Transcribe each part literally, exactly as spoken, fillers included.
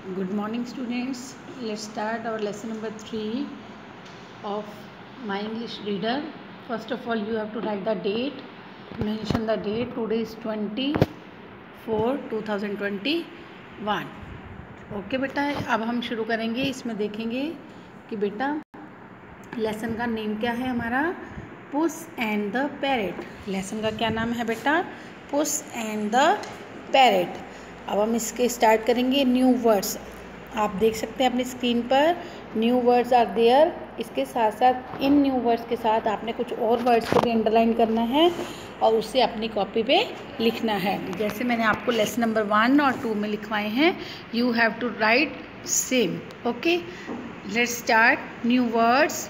Good morning, students. Let's start our lesson number three of my English reader. First of all, you have to write the date. Mention the date. Today is twenty-four, twenty twenty-one. Okay बेटा, अब हम शुरू करेंगे. इसमें देखेंगे कि बेटा lesson का नेम क्या है हमारा. पुस एंड द पैरेट. लेसन का क्या नाम है बेटा? पुस एंड द पैरेट. अब हम इसके स्टार्ट करेंगे. न्यू वर्ड्स आप देख सकते हैं अपनी स्क्रीन पर. New words are there. इसके साथ साथ इन न्यू वर्ड्स के साथ आपने कुछ और वर्ड्स को भी अंडरलाइन करना है और उससे अपनी कॉपी पे लिखना है. जैसे मैंने आपको लेसन नंबर वन और टू में लिखवाए हैं. You have to write same. Okay, let's start. New words.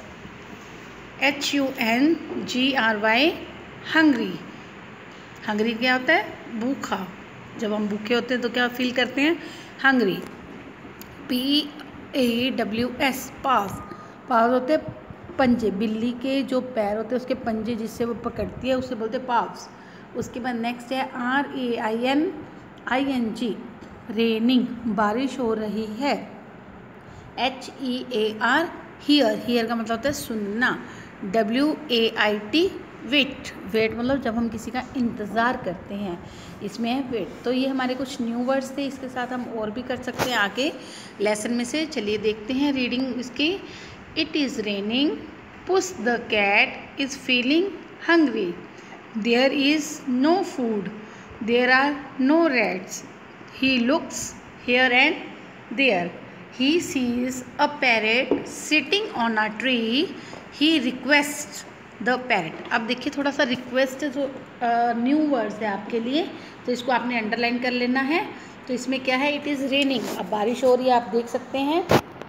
H U N G R Y. Hungry. Hungry क्या होता है? भूखा. जब हम भूखे होते हैं तो क्या फील करते हैं? Hungry. P A W S. Paw. Paw होते हैं पंजे. बिल्ली के जो पैर होते हैं उसके पंजे जिससे वो पकड़ती है उसे बोलते हैं पाव्स. उसके बाद नेक्स्ट है R A I N I N G. Raining. बारिश हो रही है. H E A R. Hear. Hear का मतलब होता है सुनना. W A I T. Wait. Wait मतलब जब हम किसी का इंतज़ार करते हैं, इसमें है वेट. तो ये हमारे कुछ न्यू वर्ड्स थे. इसके साथ हम और भी कर सकते हैं आगे लेसन में से. चलिए देखते हैं रीडिंग इसकी. It is raining. Puss the cat is feeling hungry. There is no food. There are no rats. He looks here and there. He sees a parrot sitting on a tree. He request the parrot. अब देखिए थोड़ा सा request जो new words है आपके लिए, तो इसको आपने अंडरलाइन कर लेना है. तो इसमें क्या है? It is raining. अब बारिश हो रही है आप देख सकते हैं.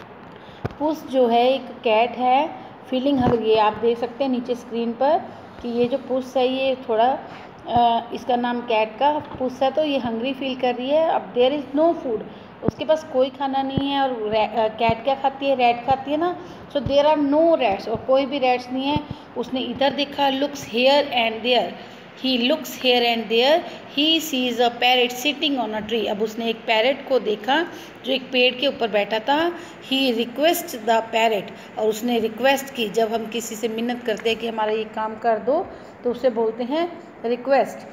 पुस जो है एक कैट है. फीलिंग हंग्री है आप देख सकते हैं नीचे स्क्रीन पर कि ये जो पुस है ये थोड़ा आ, इसका नाम कैट का पुस है तो ये हंग्री फील कर रही है. अब देयर इज़ नो फूड. उसके पास कोई खाना नहीं है. और कैट क्या खाती है? रैट खाती है ना. So there are no rats. और कोई भी रैट्स नहीं है. उसने इधर देखा. Looks here and there. He looks here and there. He sees a parrot sitting on a tree. अब उसने एक पैरेट को देखा जो एक पेड़ के ऊपर बैठा था. He request the parrot. और उसने रिक्वेस्ट की. जब हम किसी से मिन्नत करते हैं कि हमारा ये काम कर दो तो उसे बोलते हैं रिक्वेस्ट.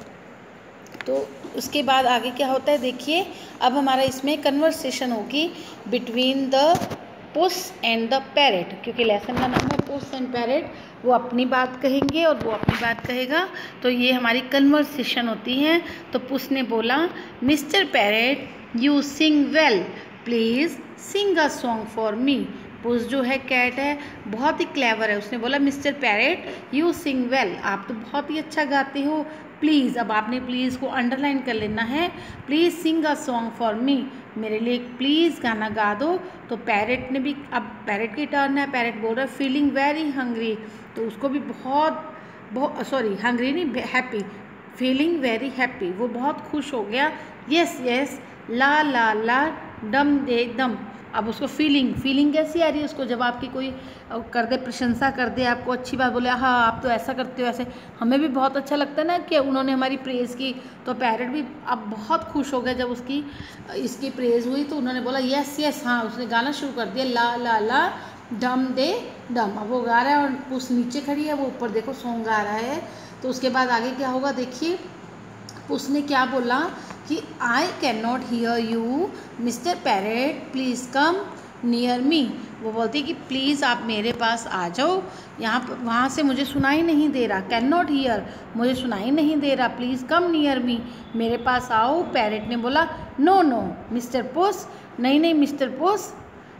तो उसके बाद आगे क्या होता है देखिए. अब हमारा इसमें कन्वर्सेशन होगी between the puss and the parrot, क्योंकि लेसन का नाम है पुस एंड पैरेट. वो अपनी बात कहेंगे और वो अपनी बात कहेगा. तो ये हमारी कन्वर्सेशन होती है. तो पुस ने बोला, mister parrot you sing well. Please sing a song for me. Puss जो है कैट है बहुत ही क्लेवर है. उसने बोला mister parrot you sing well. आप तो बहुत ही अच्छा गाते हो. प्लीज़. अब आपने प्लीज़ को अंडरलाइन कर लेना है. Please sing a song for me. मेरे लिए एक प्लीज़ गाना गा दो. तो पैरेट ने भी, अब पैरेट की टर्न है. पैरेट बोल रहा है फीलिंग वेरी हंग्री. तो उसको भी बहुत बहुत सॉरी हंग्री नहीं हैप्पी. Feeling very happy. वो बहुत खुश हो गया. यस यस ला ला ला डम दे दम. अब उसको फीलिंग फीलिंग कैसी आ रही है उसको जब आपकी कोई कर दे, प्रशंसा कर दे, आपको अच्छी बात बोले, हाँ आप तो ऐसा करते हो ऐसे. हमें भी बहुत अच्छा लगता है ना कि उन्होंने हमारी प्रेज़ की. तो पैरेट भी अब बहुत खुश हो गया जब उसकी इसकी प्रेज़ हुई. तो उन्होंने बोला यस यस. हाँ उसने गाना शुरू कर दिया. ला ला ला डम दे डम. अब वो गा रहा है और उस नीचे खड़ी है, वो ऊपर देखो सॉन्ग गा रहा है. तो उसके बाद आगे क्या होगा देखिए. उसने क्या बोला कि I can not hear you mister parrot. Please come near me. वो बोलती है कि प्लीज़ आप मेरे पास आ जाओ. यहाँ पर वहाँ से मुझे सुनाई नहीं दे रहा. कैन नॉट हियर मुझे सुनाई नहीं दे रहा. प्लीज़ कम नियर मी मेरे पास आओ. पैरेट ने बोला नो नो मिस्टर पुस. नहीं नहीं mister puss.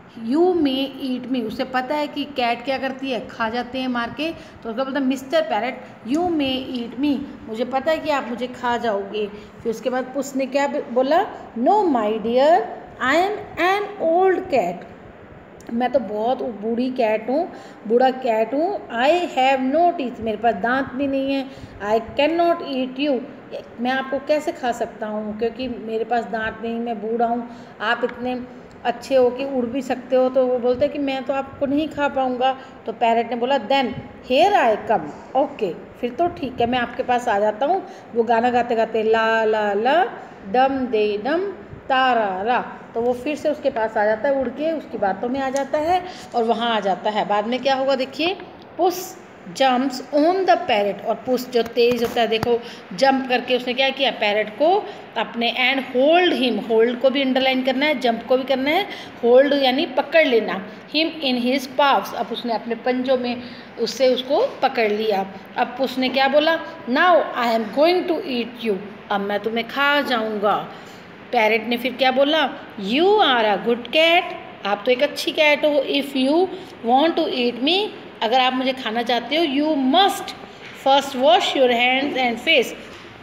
You may eat me. उसे पता है कि कैट क्या करती है, खा जाते हैं मार के. तो उसका बोलता है mister parrot you may eat me. मुझे पता है कि आप मुझे खा जाओगे. फिर उसके बाद पुस ने क्या बोला, no my dear I am an old cat. मैं तो बहुत बूढ़ी कैट हूँ, बूढ़ा कैट हूँ. I have no teeth. मेरे पास दांत भी नहीं है. I can not eat you. मैं आपको कैसे खा सकता हूँ क्योंकि मेरे पास दांत नहीं, मैं बूढ़ा हूँ. आप इतने अच्छे हो कि उड़ भी सकते हो. तो वो बोलते हैं कि मैं तो आपको नहीं खा पाऊँगा. तो पैरेट ने बोला then here I come. Okay फिर तो ठीक है मैं आपके पास आ जाता हूँ. वो गाना गाते गाते ला ला ला डम दे डम तारारा, तो वो फिर से उसके पास आ जाता है, उड़ के उसकी बातों में आ जाता है और वहाँ आ जाता है। बाद में क्या होगा देखिए, पुस जम्प्स ऑन द पैरेट, और पुस जो तेज होता है देखो, जंप करके उसने क्या किया, पैरेट को अपने, एंड होल्ड हिम, होल्ड को भी अंडरलाइन करना है, जंप को भी करना है, होल्ड यानी पकड़ लेना, हिम इन हिज पाव्स, अब उसने अपने पंजों में उससे उसको पकड़ लिया। अब उसने क्या बोला, now I am going to eat you, अब मैं तुम्हें खा जाऊंगा। पैरेट ने फिर क्या बोला, you are a good cat, आप तो एक अच्छी कैट हो, if you want to eat me, अगर आप मुझे खाना चाहते हो, you must first wash your hands and face,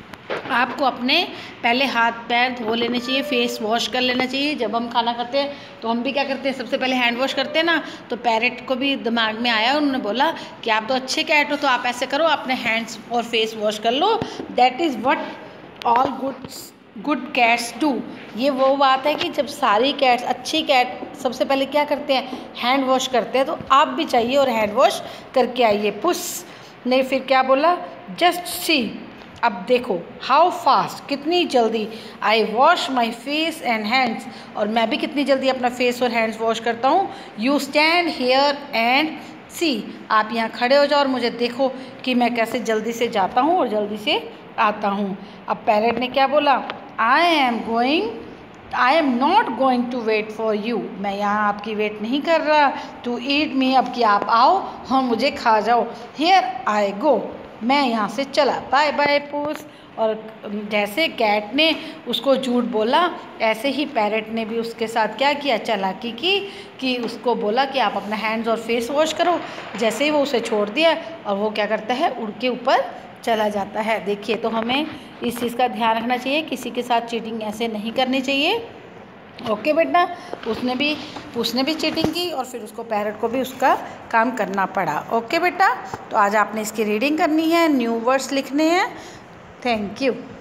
आपको अपने पहले हाथ पैर धो लेने चाहिए, फेस वॉश कर लेना चाहिए। जब हम खाना खाते हैं तो हम भी क्या करते हैं, सबसे पहले हैंड वॉश करते हैं ना। तो पैरेट को भी दिमाग में आया, उन्होंने बोला कि आप तो अच्छे कैट हो, तो आप ऐसे करो, अपने हैंड्स और फेस वॉश कर लो, that is what all good good cats do. ये वो बात है कि जब सारी कैट्स, अच्छी कैट सबसे पहले क्या करते हैं, हैंड वॉश करते हैं, तो आप भी चाहिए और हैंड वॉश करके आइए। पुस ने फिर क्या बोला, जस्ट सी, अब देखो, हाउ फास्ट, कितनी जल्दी, I wash my face and hands, और मैं भी कितनी जल्दी अपना फेस और हैंड्स वॉश करता हूँ। You stand here and see, आप यहाँ खड़े हो जाओ और मुझे देखो कि मैं कैसे जल्दी से जाता हूँ और जल्दी से आता हूँ। अब पैरेट ने क्या बोला, I am going I am not going to wait for you, मैं यहाँ आपकी वेट नहीं कर रहा, टू ईट मी, अब कि आप आओ और मुझे खा जाओ, हियर आई गो, मैं यहाँ से चला, बाय बाय पुस। और जैसे कैट ने उसको झूठ बोला, ऐसे ही पैरेट ने भी उसके साथ क्या किया, चालाकी की कि उसको बोला कि आप अपना हैंड्स और फेस वॉश करो। जैसे ही वो उसे छोड़ दिया और वो क्या करता है, उड़ के ऊपर चला जाता है। देखिए, तो हमें इस चीज़ का ध्यान रखना चाहिए, किसी के साथ चीटिंग ऐसे नहीं करनी चाहिए। ओके बेटा, उसने भी उसने भी चीटिंग की और फिर उसको पैरेट को भी उसका काम करना पड़ा। ओके बेटा, तो आज आपने इसकी रीडिंग करनी है, न्यू वर्ड्स लिखने हैं। Thank you.